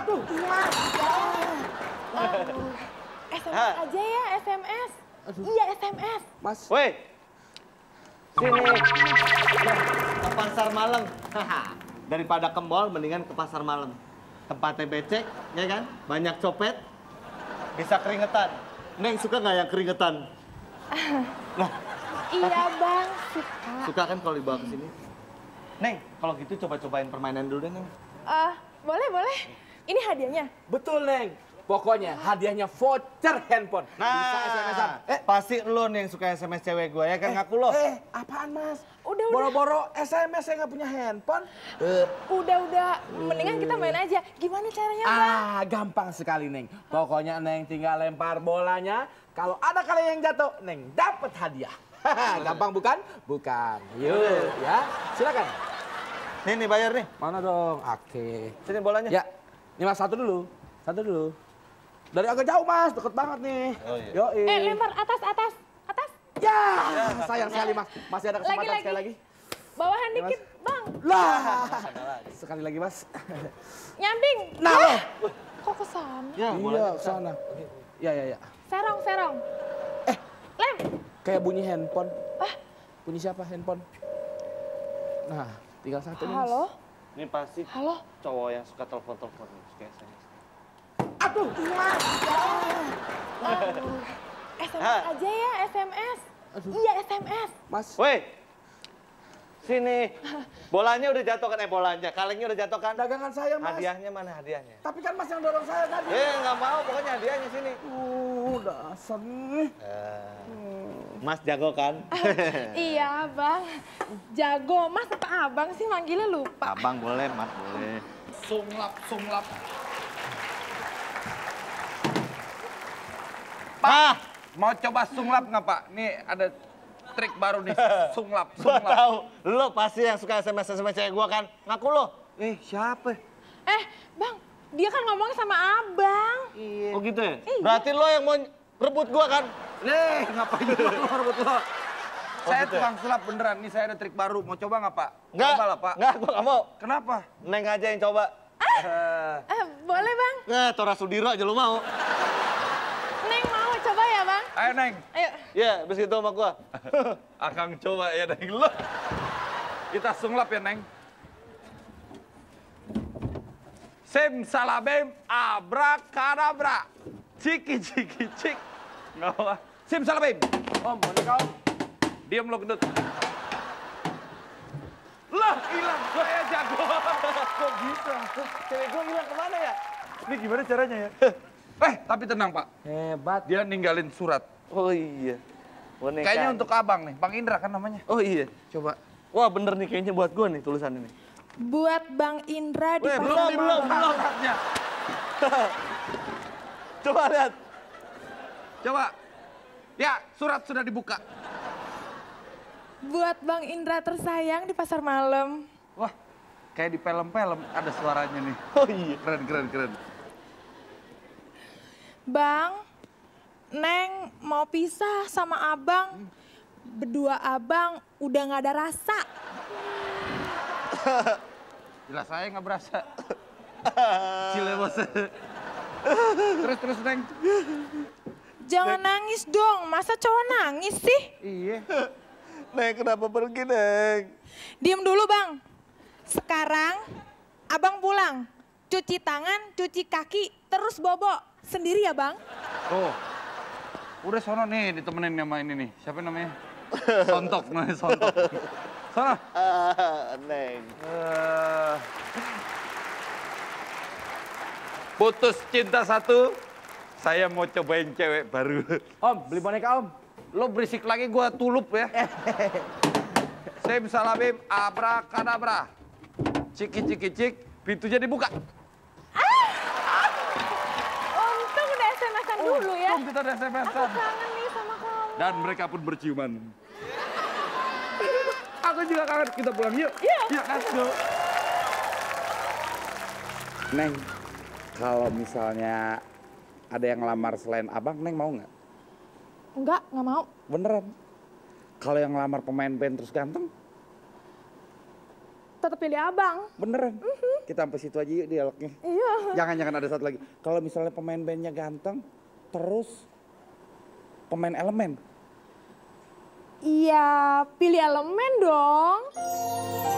Aduh, Mas. SMS aja ya, SMS. Iya, SMS. Mas. Woi, sini. Ke pasar malam. Daripada ke mall, mendingan ke pasar malam. Tempatnya becek, ya kan? Banyak copet, bisa keringetan. Neng suka nggak yang keringetan? Nah, Iya, Bang. Suka. suka kan kalau dibawa ke sini? Neng, kalau gitu coba-cobain permainan dulu deh, Neng. Boleh, boleh. Ini hadiahnya. Betul, Neng. Pokoknya hadiahnya voucher handphone. Bisa SMS-an. Pasti lo nih yang suka SMS cewek gue, ya kan? Ngaku lo. Apaan, Mas? Udah. Boro-boro SMS saya nggak punya handphone. Udah. Mendingan kita main aja. Gimana caranya, Bang? Gampang sekali, Neng. Pokoknya Neng tinggal lempar bolanya. Kalau ada kalian yang jatuh, Neng dapat hadiah. Gampang bukan? Bukan. Yuk, ya. Silakan. Nih bayar nih. Mana dong? Oke. Sini bolanya. Ya. Ini Mas, satu dulu. Dari agak jauh, Mas. Deket banget nih. Oh, iya. Yoi. Lempar atas. Ya, sayang sekali, Mas. Masih ada kesempatan Lagi. sekali lagi. Bawahan dikit, Bang. Lah. Sekali lagi, Mas. Nyamping. Nah, lo. Kok ke sana? Ya, Iya, sana. Ya. Serong. Lem. Kayak bunyi handphone. Bunyi siapa handphone? Nah, tinggal satu nih, Mas. Halo? Ini pasti Halo? cowok yang suka telepon-telepon. Suka SMS. Aduh, Mas. SMS aja ya, SMS. Iya, SMS. Mas. Woi, sini. Bolanya udah jatuh kan? Bolanya. Kalengnya udah jatuh kan? Dagangan saya, Mas. Hadiahnya mana hadiahnya? Tapi kan Mas yang dorong saya tadi. Nggak mau. Pokoknya hadiahnya sini. Dasar nih. Mas jago kan? Iya, Bang. Jago. Mas apa Abang sih manggilnya lupa? Abang boleh, Mas boleh. Sunglap. Pak! Mau coba sunglap nggak, Pak? Nih ada trik baru nih, sunglap. Gua tahu. Lo pasti yang suka SMS cewek gua kan? Ngaku lo. Siapa? Bang, dia kan ngomongnya sama Abang. Oh gitu ya? Berarti lo yang mau rebut gua kan? Nih, ngapain lo rebut lo? Saya gitu ya? tukang sulap beneran. Nih saya ada trik baru. Mau coba nggak, Pak? Nggak. Coba lah, Pak. Nggak, gua nggak mau. Kenapa? Neng aja yang coba. Boleh, Bang. Tora Sudiro aja lo mau. Neng mau coba ya, Bang? Ayo, Neng. Ayo. Iya, habis gitu sama gua. Akang coba ya, Neng. Lo. Kita sunglap ya, Neng. Simsalabim, abrakadabra. Ciki. Nggak apa. Simsalabim. Om, boneka Om. Diam lo, gendut. Lah, hilang. Saya jago. Kok bisa? Cewek gua hilang kemana ya? Ini gimana caranya ya? Tapi tenang, Pak. Hebat. Dia ninggalin surat. Oh iya. Boneka. Kayaknya untuk abang nih, Bang Indra kan namanya. Oh iya. Coba. Wah bener nih kayaknya buat gua nih tulisan ini. Buat Bang Indra di Weh, pasar belum. Suratnya. Coba lihat. Coba. Ya, surat sudah dibuka. Buat Bang Indra tersayang di pasar malam. Wah, kayak di film-film ada suaranya nih. Oh iya. Keren. Bang, Neng mau pisah sama Abang. Berdua Abang udah nggak ada rasa. Jelas saya nggak berasa. Cile bos. Terus Neng. Jangan nangis dong, masa cowok nangis sih? Iya. Neng kenapa pergi Neng? Diem dulu Bang. Sekarang Abang pulang. Cuci tangan, cuci kaki, terus bobo. Sendiri ya Bang? Tuh. Udah sono nih ditemenin sama ini nih. Siapa namanya? Sontok namanya Sontok. Sono. Neng. Putus cinta satu. Saya mau cobain cewek baru. Om, beli boneka Om. Lo berisik lagi gua tulup ya. Simsalabim, abrakadabra. Ciki, pintunya dibuka. Untung udah SMS-an dulu ya. Kita udah Aku SMS-an. kangen nih sama kamu. Dan mereka pun berciuman. Aku juga kangen. Kita pulang yuk. Iya. Yuk, let's go. Neng, kalau misalnya ada yang ngelamar selain abang, Neng mau nggak? Enggak mau. Beneran. Kalau yang ngelamar pemain band terus ganteng? tetap pilih abang. Beneran? Kita sampai situ aja yuk dialognya. Iya. Jangan ada satu lagi. Kalau misalnya pemain bandnya ganteng, terus pemain elemen. Iya, pilih elemen dong.